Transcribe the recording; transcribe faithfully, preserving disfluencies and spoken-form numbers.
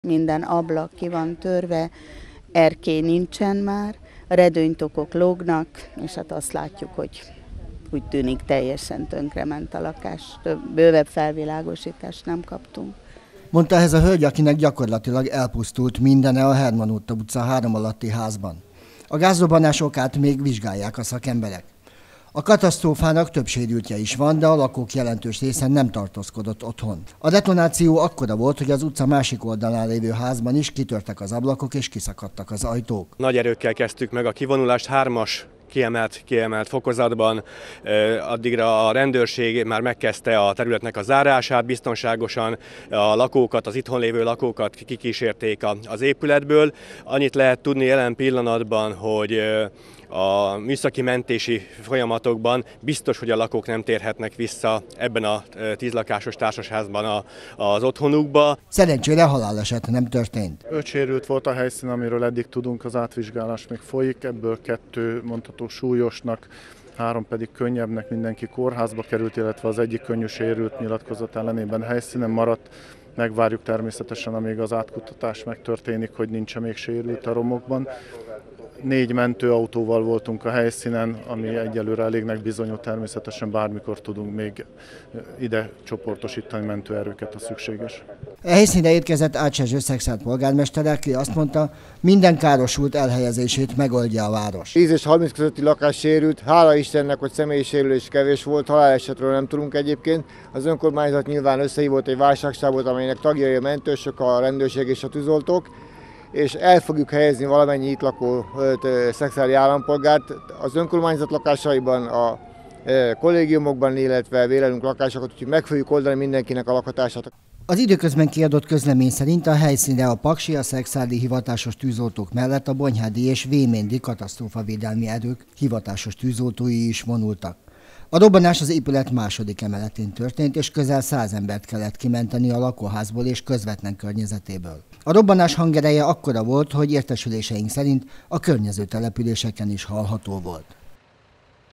Minden ablak ki van törve, erkély nincsen már, a redőnytokok lógnak, és hát azt látjuk, hogy úgy tűnik teljesen tönkrement a lakás, több, bővebb felvilágosítást nem kaptunk. Mondta ehhez a hölgy, akinek gyakorlatilag elpusztult mindene a Herman utca három alatti házban. A gázrobbanás okát még vizsgálják a szakemberek. A katasztrófának több sérültje is van, de a lakók jelentős része nem tartózkodott otthon. A detonáció akkora volt, hogy az utca másik oldalán lévő házban is kitörtek az ablakok és kiszakadtak az ajtók. Nagy erőkkel kezdtük meg a kivonulást, hármas kiemelt, kiemelt fokozatban. Addigra a rendőrség már megkezdte a területnek a zárását, biztonságosan a lakókat, az itthon lévő lakókat kikísérték az épületből. Annyit lehet tudni jelen pillanatban, hogy a műszaki mentési folyamatokban biztos, hogy a lakók nem térhetnek vissza ebben a tízlakásos társasházban az otthonukba. Szerencsére haláleset nem történt. Öt sérült volt a helyszín, amiről eddig tudunk, az átvizsgálás még folyik, ebből kettő mondható súlyosnak, három pedig könnyebbnek, mindenki kórházba került, illetve az egyik könnyű sérült nyilatkozat ellenében helyszínen maradt. Megvárjuk természetesen, amíg az átkutatás megtörténik, hogy nincs még sérült a romokban. Négy mentőautóval voltunk a helyszínen, ami egyelőre elégnek bizonyult, természetesen bármikor tudunk még ide csoportosítani mentőerőket, ha szükséges. A helyszínre érkezett Ács Erzső Szekszárd polgármester, aki azt mondta, minden károsult elhelyezését megoldja a város. tíz és harminc közötti lakás sérült, hála Istennek, hogy személyi sérülés kevés volt, halálesetről nem tudunk egyébként. Az önkormányzat nyilván összehívott egy válságstábot, amelynek tagjai a mentősök, a rendőrség és a tűzoltók, és el fogjuk helyezni valamennyi itt lakó szekszárdi állampolgárt az önkormányzat lakásaiban, a kollégiumokban, illetve vélelünk lakásokat, úgyhogy meg fogjuk oldani mindenkinek a lakhatását. Az időközben kiadott közlemény szerint a helyszínre a paksi, a szekszárdi hivatásos tűzoltók mellett a bonyhádi és véméndi katasztrófavédelmi erők hivatásos tűzoltói is vonultak. A robbanás az épület második emeletén történt, és közel száz embert kellett kimenteni a lakóházból és közvetlen környezetéből. A robbanás hangereje akkora volt, hogy értesüléseink szerint a környező településeken is hallható volt.